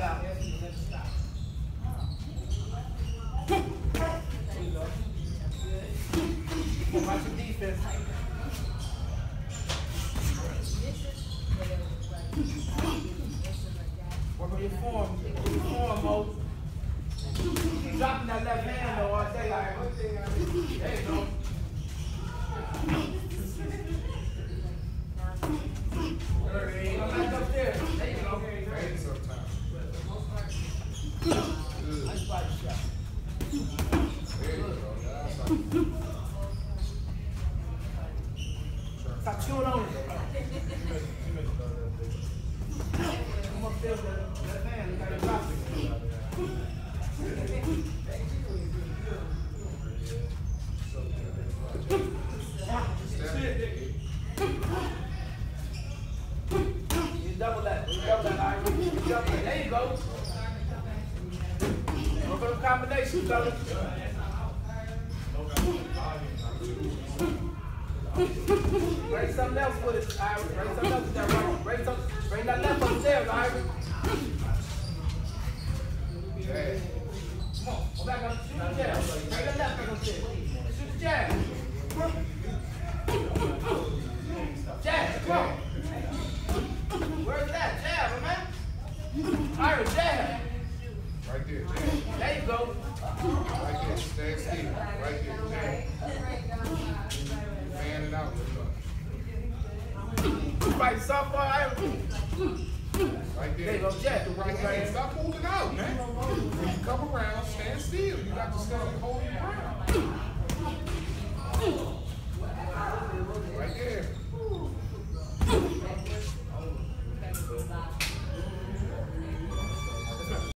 stop. Never stop. There you go. Good. Watch your defense. Work on your form. Mo. Keep dropping that left hand though all day. Like, there you go. Up there. There you go. Nice body shot. Stop chewing on it. Come up there with that hand. Look how you drop it. You double that. You double that. All right. You double that. There you go. Go for the combination, fellas. Bring something else with it, Iris. Bring something else with that right. Bring that left upstairs, Iris. Come on, go back up. Shoot the jab. Bring that left back upstairs. Shoot the jab. Jab, come on. Where's that? Jab, man. Iris, jab. Right there, jab. There you go. Right there, stand still. Right there, jab. Fan it out. Fight softball, Iris. Right there. There you go, jab. The right hand. Stop moving out, man. When you come around, stand still. You got to stand and hold your ground. Right there.